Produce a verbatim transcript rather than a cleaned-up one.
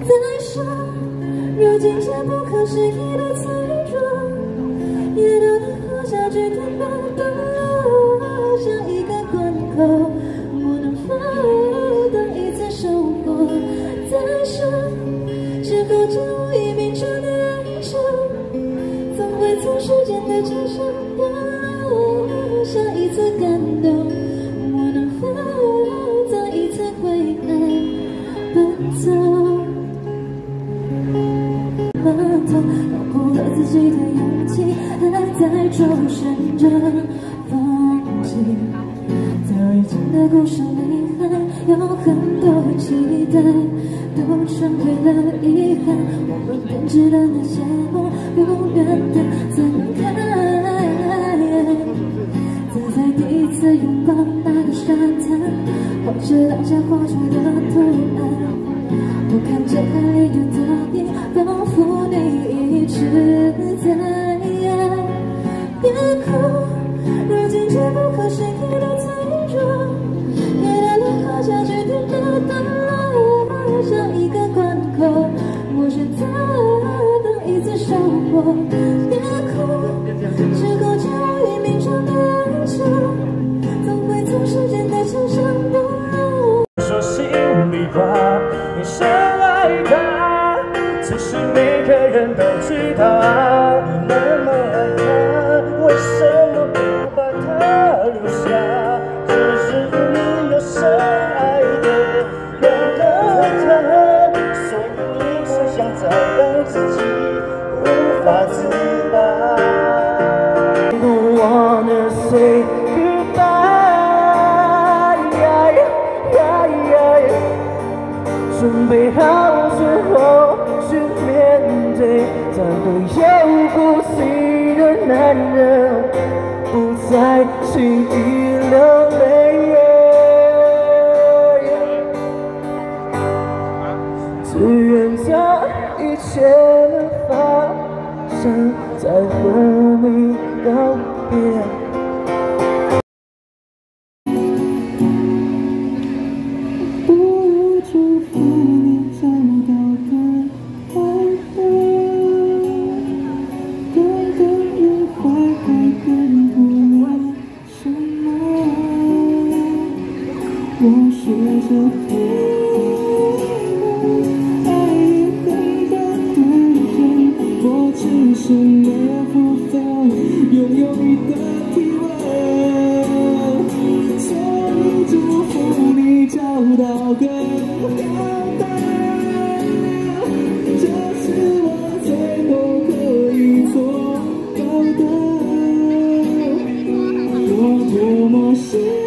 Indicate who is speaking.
Speaker 1: 再说，如今这不可思议的脆弱，也都能活下去的慢动作，像一个关口，我能否当一次收获？再说，是否将无以名状的哀愁，总会从时间的桥上掉落，像一次感动，我能否再一次为爱奔走？满头搞破了自己的勇气，还在周旋着放弃。在日记的故事里，还有很多期待，都成为了遗憾。我们编织的那些梦，永远的分开。再在第一次拥抱那个沙滩，或是当下画出的图案。我看见海里的你，仿佛你一直在。别哭，如今这不可思议的脆弱，也让你活下去的段落，像一个关口，我选择当一次收获。别哭，是否将无以名状的哀愁，总会从时间的桥上剥落。
Speaker 2: 说心里话，你深爱他，其实每个人都知道啊。你那么爱他，为什么不把他留下？只是你有深爱的那个他，所以一直想再让自己无法自拔。Don't wanna say goodbye。准备好之后去面对，再不有骨气的男人，不再轻易流泪。只愿这一切能发生在和你告别。
Speaker 1: 我学着飞，爱也很单纯，我只是没有部分拥有你的体温，所以祝福你找到更好的，这是我最后可以做到的，我多么希望